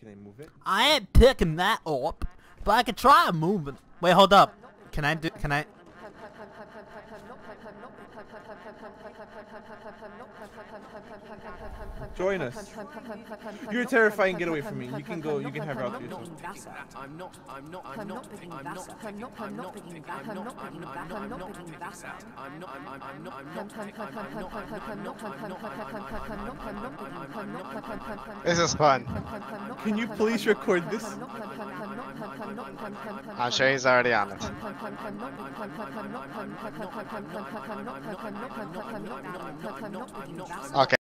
Can I move it? I ain't picking that up, but I can try moving. Wait, hold up. Can I? Join us. You're terrifying. Get away from me. You can go. You can have route to yourself. I'm not picking that up. I'm not picking that up. I'm not picking that up. I'm not picking that up. I'm not This is fun. Can you please record this? I'm sure he's already on it. Okay.